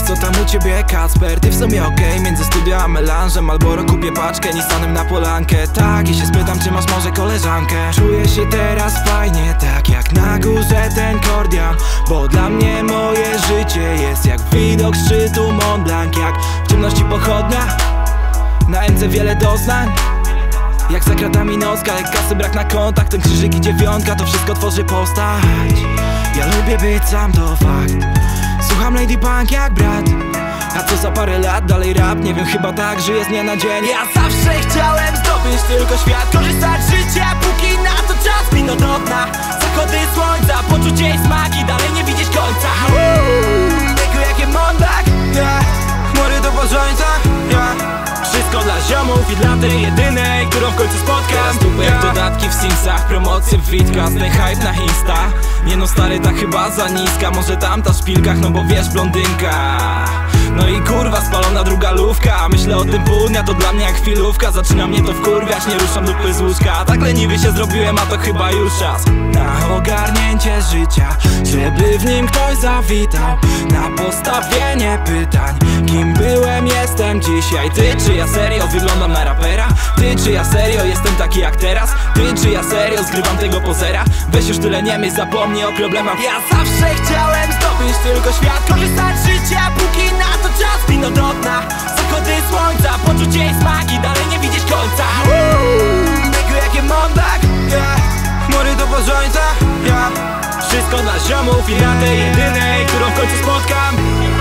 co tam u ciebie, Kacper? Ty w sumie okej, między studio a melanżem Malboro kupię paczkę, Nissanem na polankę. Tak, i się spytam, czy masz może koleżankę. Czuję się teraz fajnie, tak jak na górze ten Kordian. Bo dla mnie moje życie jest jak widok szczytu Mont Blanc. Jak w ciemności pochodnia, na MC wiele doznań. Jak za kratami nocka, jak kasy brak na kontach. Ten krzyżyk i dziewiątka, to wszystko tworzy postać. Ja lubię być sam, to fakt. Słucham Lady Punk jak brat. A co za parę lat, dalej rap, nie wiem, chyba tak żyję z dnia na dzień. Ja zawsze chciałem zdobyć tylko świat, korzystać z życia, póki na to czas. Wino do dna, zachody słońca, poczucie i smaki, dalej nie widzieć końca. Biegu jakie Mondak, chmury do porządka, wszystko dla ziomów i dla tej jedynej, którą w końcu spotkam. Teraz jak dodatki w Simsach, promocje w Witkach, ten hype na Insta. Nie no stary, ta chyba za niska, może tamta w szpilkach, no bo wiesz, blondynka. No i kurwa, spalona druga lówka. Myślę o tym pół dnia, to dla mnie jak chwilówka. Zaczyna mnie to wkurwiać, nie ruszam dupy z łóżka. Tak leniwy się zrobiłem, a to chyba już czas na ogarnięcie życia, żeby w nim ktoś zawitał. Na postawienie pytań, kim byłem, jestem dzisiaj. Ty, czy ja serio wyglądam na rapera? Ty, czy ja serio jestem taki jak teraz? Ty, czy ja serio zgrywam tego pozera? Weź już tyle nie myśl, zapomnij o problemach. Ja zawsze chciałem zdobyć tylko świat, korzystać z życia, póki na to czas. Wino do dna, zachody słońca, poczucie i smaki, dalej nie widzieć końca. Biegu jakie Mondak, chmury do porządka, wszystko dla ziomów i dla tej jedynej, którą w końcu spotkam.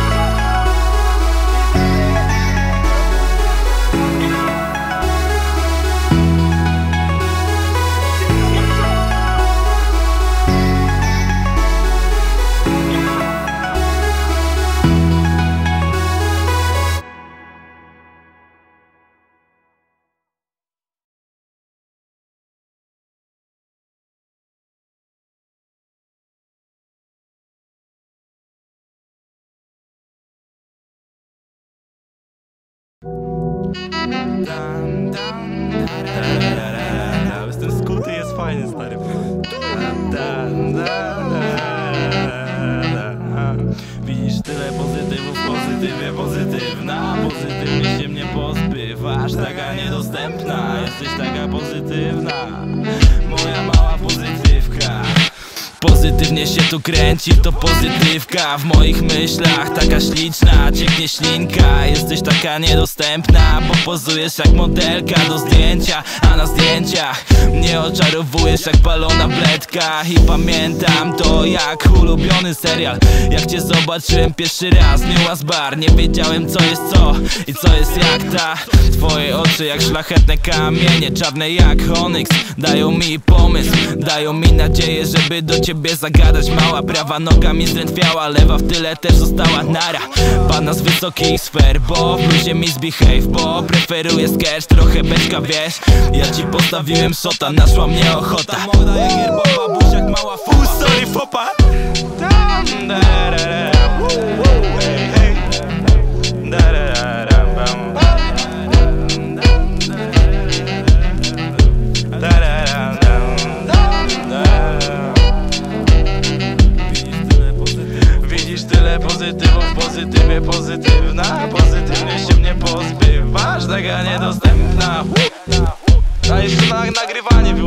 Ten skuty jest fajny, stary. Widzisz tyle pozytywów, pozytywie pozytywna. Pozytywnie się mnie pozbywasz, taka niedostępna. Jesteś taka pozytywna, moja mała pozytywka. Pozytywnie się tu kręci, to pozytywka. W moich myślach taka śliczna, cieknie ślinka. Jesteś taka niedostępna, bo pozujesz jak modelka do zdjęcia. A na zdjęciach mnie oczarowujesz jak palona bledka. I pamiętam to jak ulubiony serial. Jak cię zobaczyłem pierwszy raz, Niuas Bar. Nie wiedziałem co jest co i co jest jak ta. Twoje oczy jak szlachetne kamienie, czarne jak onyx. Dają mi pomysł, dają mi nadzieję, żeby do ciebie zagadać. Mała prawa noga mi zdrętwiała, lewa w tyle też została nara. Pana z wysokich sfer, bo w bluzie mi zbehave, bo preferuję sketch, trochę beczka, wiesz. Ja ci postawiłem shota, naszła mnie ochota. Moda jak herbowa, buziak mała full sorry fopa. Pozytywów, pozytywie pozytywna. Pozytywnie się mnie pozbywasz, taka niedostępna. A jeszcze nagrywanie